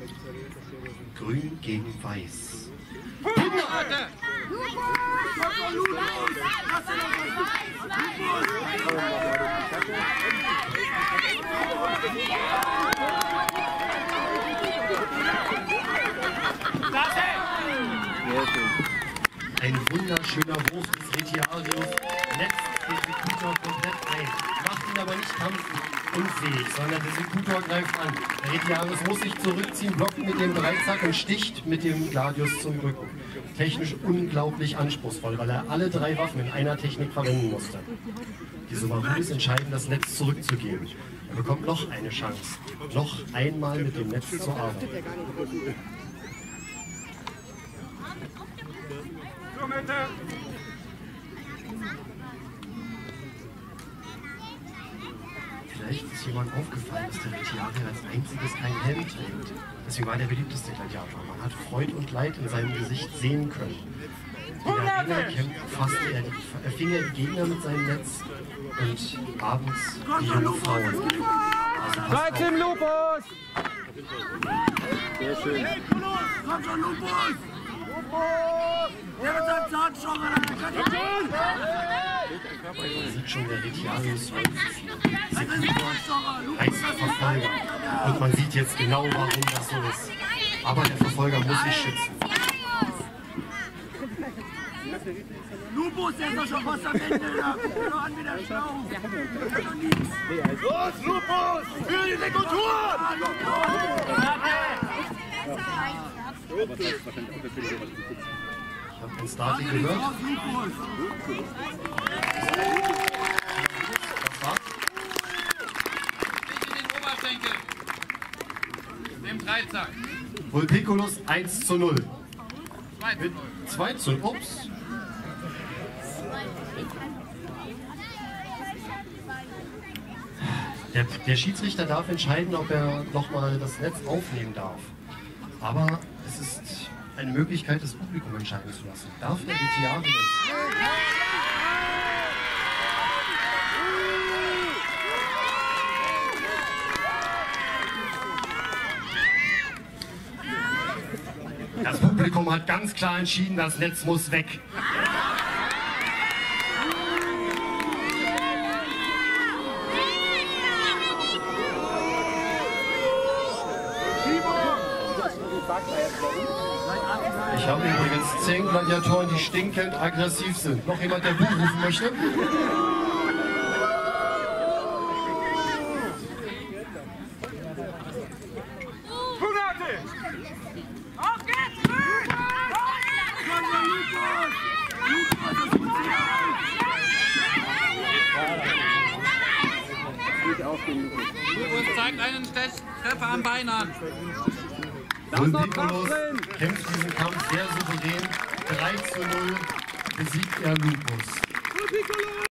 Grün gegen Weiß. Ein wunderschöner Wurf des Retiarius, netzt den Sekutor komplett ein, macht ihn aber nicht kampfunfähig, sondern der Sekutor greift an. Der Retiarius muss sich zurückziehen, blockt mit dem Dreizack und sticht mit dem Gladius zum Rücken. Technisch unglaublich anspruchsvoll, weil er alle drei Waffen in einer Technik verwenden musste. Die Sumarudis entscheiden, das Netz zurückzugeben. Er bekommt noch eine Chance, noch einmal mit dem Netz zu arbeiten. Vielleicht ist jemand aufgefallen, dass der Retiarier als einziges keinen Helm trägt. Deswegen war der beliebteste Gladiator. Man hat Freud und Leid in seinem Gesicht sehen können. In der Arena fing er die Gegner mit seinem Netz und abends die jungen Frauen. Also 13 Lupus! Sehr schön. Hey, komm schon, Lupus! Der mit seinem Zahnstocher, man sieht schon, der Retiarius heißt Verfolger. Und man sieht jetzt genau, warum das so ist. Aber der Verfolger muss sich schützen. Lupus, der ist doch schon fast am Ende. Guck doch an, wie der Schlauch. Los, Lupus! Für die Sekutur! Ich habe den Start gehört. Was war's? In den Oberschenkel. Dem Dreizack. Vulpiculus 1:0. 2:0. 2:0. Ups. Der Schiedsrichter darf entscheiden, ob er nochmal das Netz aufnehmen darf. Aber es ist eine Möglichkeit, das Publikum entscheiden zu lassen. Darf der Retiarius? Das Publikum hat ganz klar entschieden, das Netz muss weg. Ich habe übrigens 10 Gladiatoren, die stinkend aggressiv sind. Noch jemand, der Buh rufen möchte? Auf geht's! Lupus zeigt einen Treffer am Bein an. Vulpiculus kämpft diesen Kampf sehr souverän. 3:0 besiegt er Lupus.